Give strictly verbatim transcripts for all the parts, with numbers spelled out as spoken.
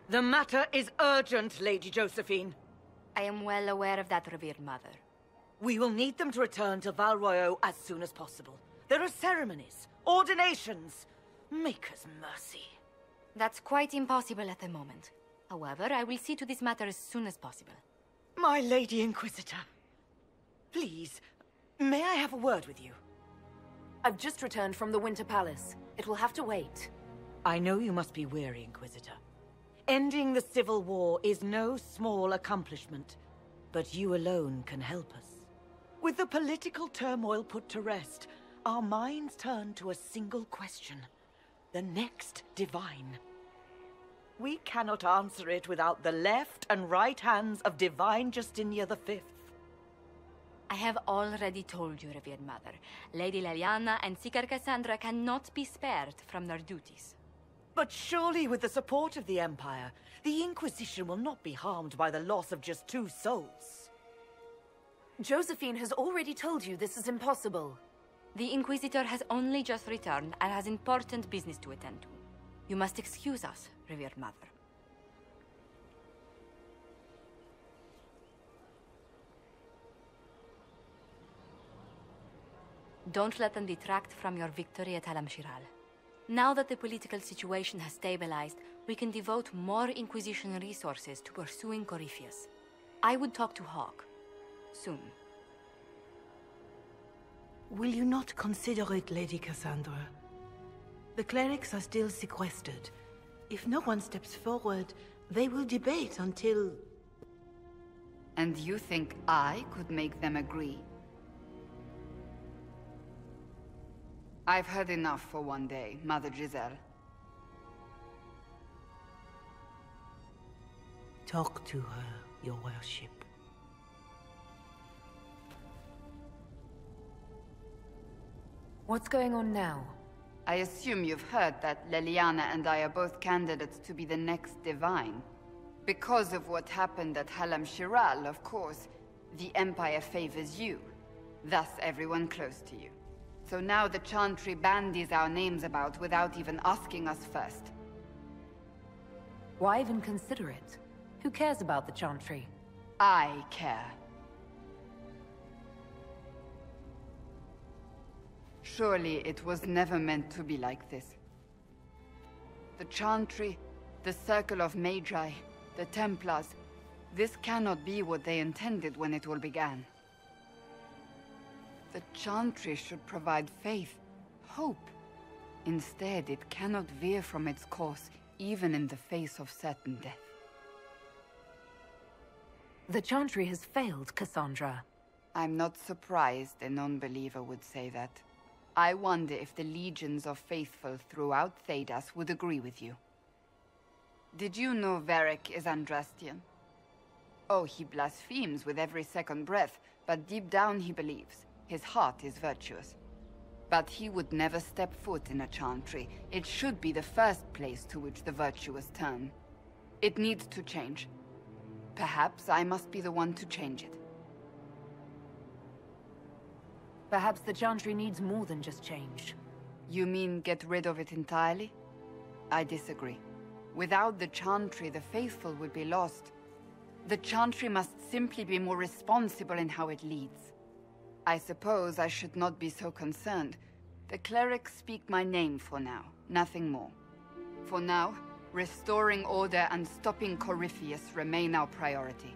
The matter is urgent, Lady Josephine. I am well aware of that, revered mother. We will need them to return to Val Royeaux as soon as possible. There are ceremonies, ordinations. Maker's mercy. That's quite impossible at the moment. However, I will see to this matter as soon as possible. My Lady Inquisitor. Please, may I have a word with you? I've just returned from the Winter Palace. It will have to wait. I know you must be weary, Inquisitor. Ending the civil war is no small accomplishment, but you alone can help us. With the political turmoil put to rest, our minds turn to a single question. The next divine. We cannot answer it without the left and right hands of Divine Justinia the Fifth. I have already told you, revered mother. Lady Leliana and Seeker Cassandra cannot be spared from their duties. But surely with the support of the Empire, the Inquisition will not be harmed by the loss of just two souls. Josephine has already told you this is impossible. The Inquisitor has only just returned and has important business to attend to. You must excuse us, revered mother. Don't let them detract from your victory at Alam-Shiral. Now that the political situation has stabilized, we can devote more Inquisition resources to pursuing Corypheus. I would talk to Hawke. Soon. Will you not consider it, Lady Cassandra? The clerics are still sequestered. If no one steps forward, they will debate until... And you think I could make them agree? I've heard enough for one day, Mother Giselle. Talk to her, your worship. What's going on now? I assume you've heard that Leliana and I are both candidates to be the next Divine. Because of what happened at Alam-Shiral, of course, the Empire favors you. Thus everyone close to you. So now the Chantry bandies our names about without even asking us first. Why even consider it? Who cares about the Chantry? I care. Surely it was never meant to be like this. The Chantry, the Circle of Magi, the Templars, this cannot be what they intended when it all began. The Chantry should provide faith, hope. Instead, it cannot veer from its course, even in the face of certain death. The Chantry has failed, Cassandra. I'm not surprised a non-believer would say that. I wonder if the legions of faithful throughout Thedas would agree with you. Did you know Varric is Andrastian? Oh, he blasphemes with every second breath, but deep down he believes. His heart is virtuous. But he would never step foot in a Chantry. It should be the first place to which the virtuous turn. It needs to change. Perhaps I must be the one to change it. Perhaps the Chantry needs more than just change. You mean get rid of it entirely? I disagree. Without the Chantry, the faithful would be lost. The Chantry must simply be more responsible in how it leads. I suppose I should not be so concerned. The clerics speak my name for now, nothing more. For now, restoring order and stopping Corypheus remain our priority.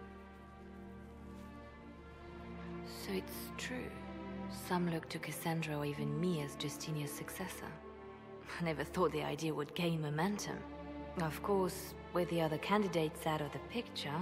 So it's true. Some look to Cassandra or even me as Justinia's successor. I never thought the idea would gain momentum. Of course, with the other candidates out of the picture...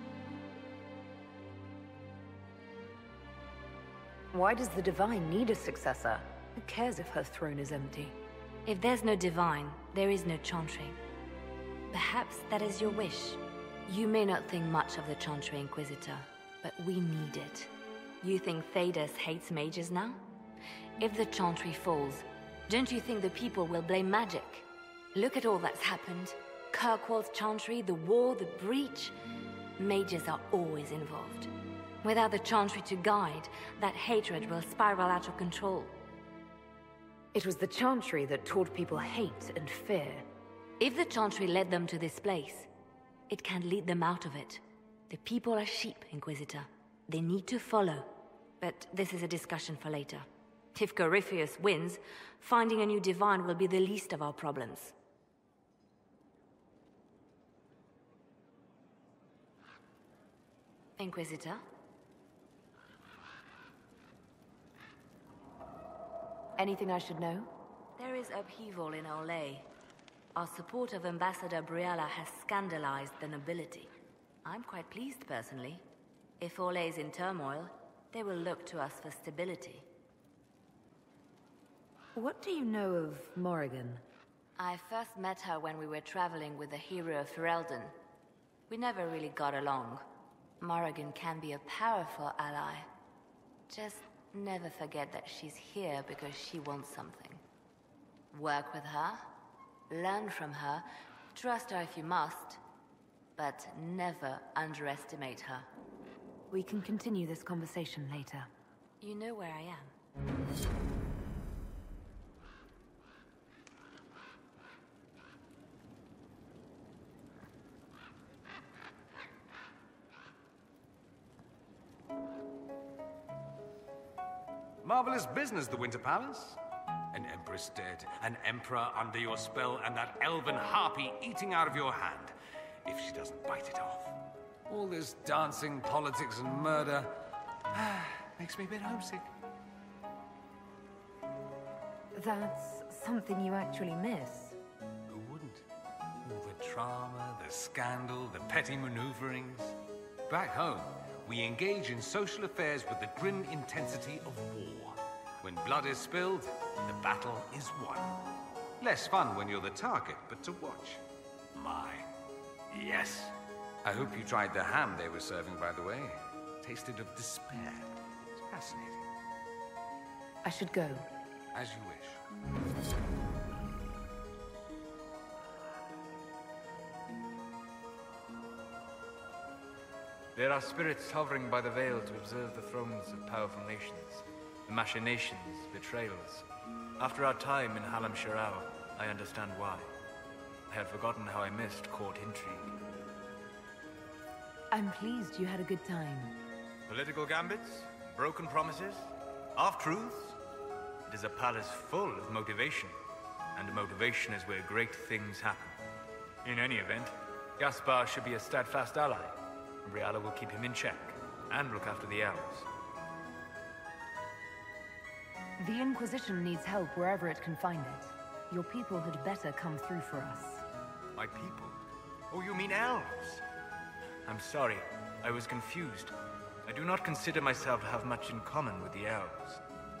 Why does the Divine need a successor? Who cares if her throne is empty? If there's no Divine, there is no Chantry. Perhaps that is your wish. You may not think much of the Chantry, Inquisitor, but we need it. You think Thedas hates mages now? If the Chantry falls, don't you think the people will blame magic? Look at all that's happened. Kirkwall's Chantry, the war, the breach. Mages are always involved. Without the Chantry to guide, that hatred will spiral out of control. It was the Chantry that taught people hate and fear. If the Chantry led them to this place, It can lead them out of it. The people are sheep, Inquisitor. They need to follow. But this is a discussion for later. If Corypheus wins, finding a new divine will be the least of our problems. Inquisitor? Anything I should know? There is upheaval in Orlaise. Our support of Ambassador Briala has scandalized the nobility. I'm quite pleased, personally. If Orlaise is in turmoil, they will look to us for stability. What do you know of Morrigan? I first met her when we were traveling with the hero of Ferelden. We never really got along. Morrigan can be a powerful ally. Just never forget that she's here because she wants something. Work with her, learn from her, trust her if you must, but never underestimate her. We can continue this conversation later. You know where I am. Marvelous business, the Winter Palace. An empress dead, an emperor under your spell, and that elven harpy eating out of your hand, if she doesn't bite it off. All this dancing, politics, and murder makes me a bit homesick. That's something you actually miss. Who wouldn't? All the drama, the scandal, the petty maneuverings. Back home, we engage in social affairs with the grim intensity of war. When blood is spilled, the battle is won. Less fun when you're the target, but to watch. My, yes. I hope you tried the ham they were serving, by the way. Tasted of despair. It's fascinating. I should go. As you wish. There are spirits hovering by the veil to observe the thrones of powerful nations. The machinations, betrayals. After our time in Halam Sharau, I understand why. I had forgotten how I missed court intrigue. I'm pleased you had a good time. Political gambits, broken promises, half-truths. It is a palace full of motivation, and motivation is where great things happen. In any event, Gaspar should be a steadfast ally. Briala will keep him in check, and look after the elves. The Inquisition needs help wherever it can find it. Your people had better come through for us. My people? Oh, you mean elves? I'm sorry, I was confused. I do not consider myself to have much in common with the elves.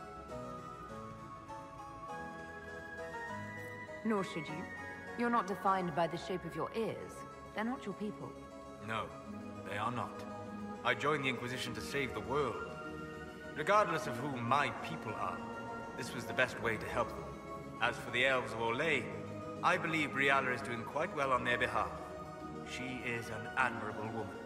Nor should you. You're not defined by the shape of your ears. They're not your people. No, they are not. I joined the Inquisition to save the world. Regardless of who my people are, this was the best way to help them. As for the elves of Orlaise, I believe Briala is doing quite well on their behalf. She is an admirable woman.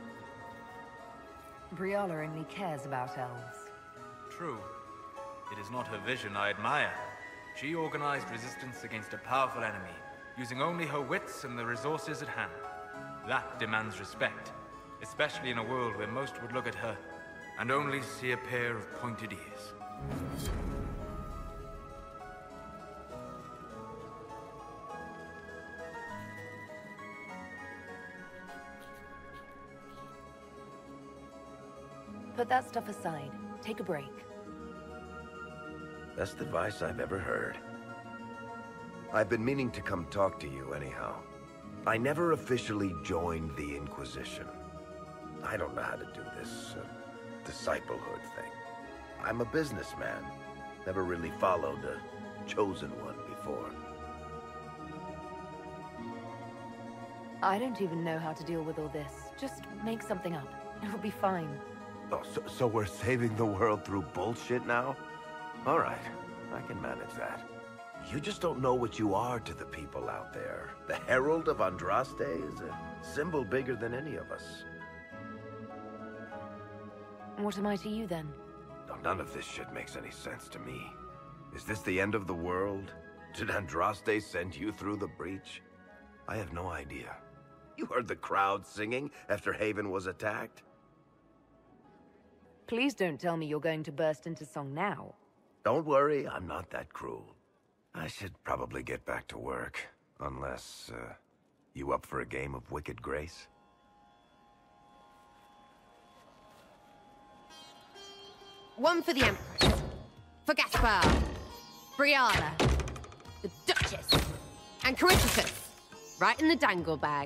Briala only cares about elves. True. It is not her vision I admire. She organized resistance against a powerful enemy, using only her wits and the resources at hand. That demands respect, especially in a world where most would look at her and only see a pair of pointed ears. Put that stuff aside. Take a break. Best advice I've ever heard. I've been meaning to come talk to you anyhow. I never officially joined the Inquisition. I don't know how to do this uh, disciplehood thing. I'm a businessman. Never really followed a chosen one before. I don't even know how to deal with all this. Just make something up. It'll be fine. Oh, so, so we're saving the world through bullshit now? All right, I can manage that. You just don't know what you are to the people out there. The Herald of Andraste is a symbol bigger than any of us. What am I to you, then? No, none of this shit makes any sense to me. Is this the end of the world? Did Andraste send you through the breach? I have no idea. You heard the crowd singing after Haven was attacked? Please don't tell me you're going to burst into song now. Don't worry, I'm not that cruel. I should probably get back to work. Unless, uh, you up for a game of Wicked Grace? One for the Empress. For Gaspar. Briala. The Duchess. And Corypheus. Right in the dangle bag.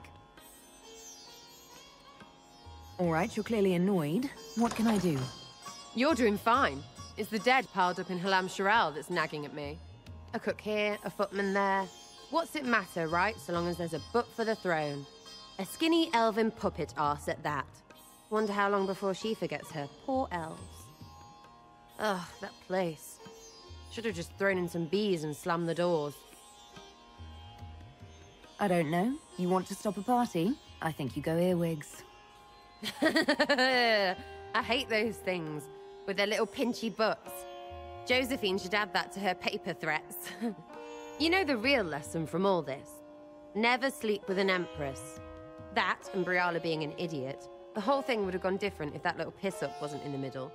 All right, you're clearly annoyed. What can I do? You're doing fine. It's the dead piled up in Halam Sharal that's nagging at me. A cook here, a footman there. What's it matter, right? So long as there's a butt for the throne. A skinny elven puppet arse at that. Wonder how long before she forgets her poor elves. Ugh, that place. Should have just thrown in some bees and slammed the doors. I don't know. You want to stop a party? I think you go earwigs. I hate those things, with their little pinchy butts. Josephine should add that to her paper threats. You know the real lesson from all this? Never sleep with an empress. That, and Briala being an idiot. The whole thing would have gone different if that little piss-up wasn't in the middle.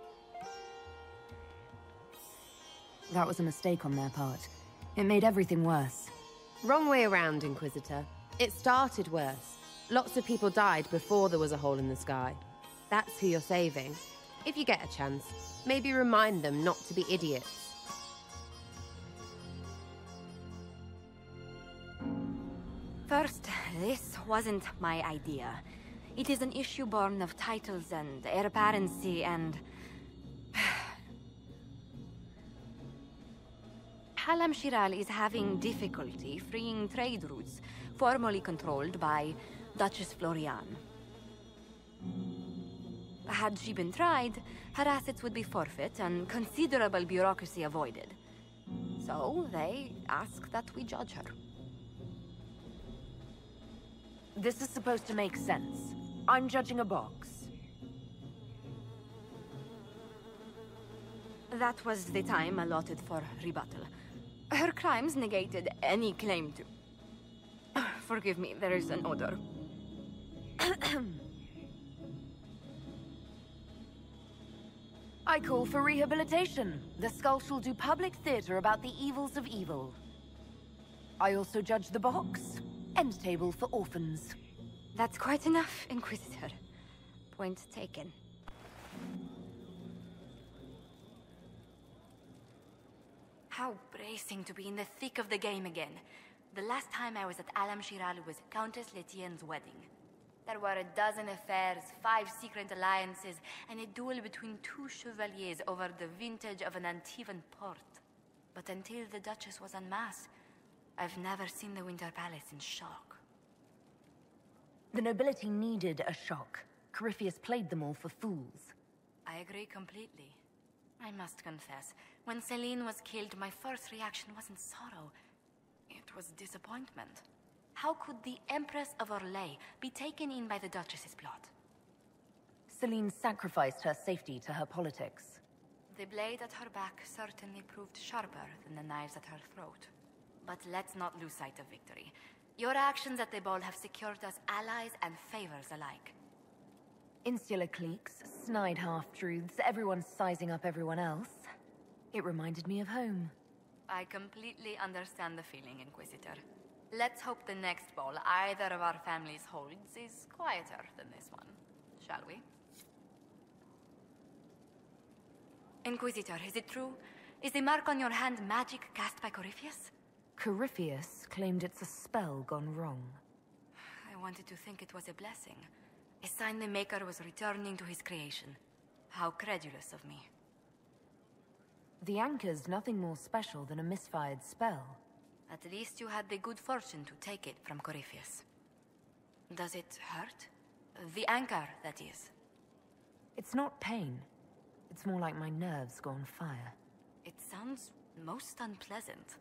That was a mistake on their part. It made everything worse. Wrong way around, Inquisitor. It started worse. Lots of people died before there was a hole in the sky. That's who you're saving. If you get a chance, maybe remind them not to be idiots. First, this wasn't my idea. It is an issue born of titles and heir apparency and... Halam Shiral is having difficulty freeing trade routes formerly controlled by Duchess Florian. Had she been tried, her assets would be forfeit and considerable bureaucracy avoided. So they ask that we judge her. This is supposed to make sense. I'm judging a box. That was the time allotted for rebuttal. Her crimes negated any claim to... Forgive me, there is an odor. I call for rehabilitation. The skull shall do public theater about the evils of evil. I also judge the box. End table for orphans. That's quite enough, Inquisitor. Point taken. How bracing to be in the thick of the game again. The last time I was at Alam Shiral was Countess Letienne's wedding. There were a dozen affairs, five secret alliances, and a duel between two chevaliers over the vintage of an Antivan port. But until the Duchess was en masse, I've never seen the Winter Palace in shock. The nobility needed a shock. Corypheus played them all for fools. I agree completely. I must confess, when Celine was killed, my first reaction wasn't sorrow. It was disappointment. How could the Empress of Orlaise be taken in by the Duchess's plot? Celine sacrificed her safety to her politics. The blade at her back certainly proved sharper than the knives at her throat. But let's not lose sight of victory. Your actions at the ball have secured us allies and favors alike. Insular cliques, snide half-truths, everyone sizing up everyone else. It reminded me of home. I completely understand the feeling, Inquisitor. Let's hope the next ball either of our families holds is quieter than this one, shall we? Inquisitor, is it true? Is the mark on your hand magic cast by Corypheus? Corypheus claimed it's a spell gone wrong. I wanted to think it was a blessing. A sign the Maker was returning to his creation. How credulous of me. The anchor's nothing more special than a misfired spell. At least you had the good fortune to take it from Corypheus. Does it hurt? The anchor, that is. It's not pain. It's more like my nerves go on fire. It sounds most unpleasant.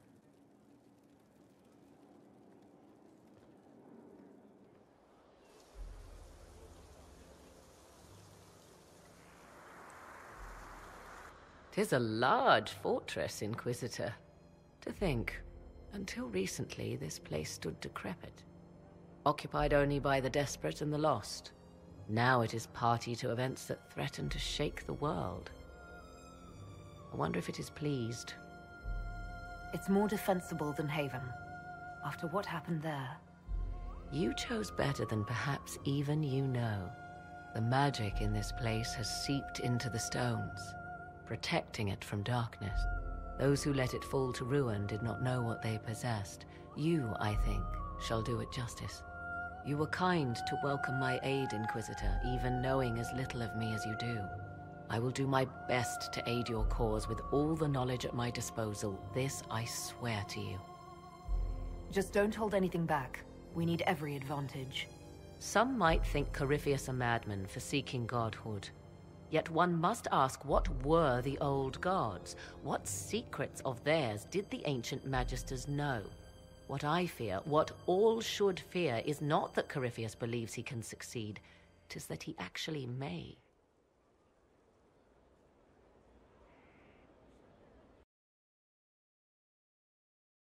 "'Tis a large fortress, Inquisitor. To think, until recently this place stood decrepit. occupied only by the desperate and the lost. Now it is party to events that threaten to shake the world. I wonder if it is pleased. It's more defensible than Haven. After what happened there... You chose better than perhaps even you know. The magic in this place has seeped into the stones, protecting it from darkness. Those who let it fall to ruin did not know what they possessed. You, I think, shall do it justice. You were kind to welcome my aid, Inquisitor, even knowing as little of me as you do. I will do my best to aid your cause with all the knowledge at my disposal. This I swear to you. Just don't hold anything back. We need every advantage. Some might think Corypheus a madman for seeking godhood. Yet one must ask, what were the old gods? What secrets of theirs did the ancient magisters know? What I fear, what all should fear, is not that Corypheus believes he can succeed. 'Tis that he actually may.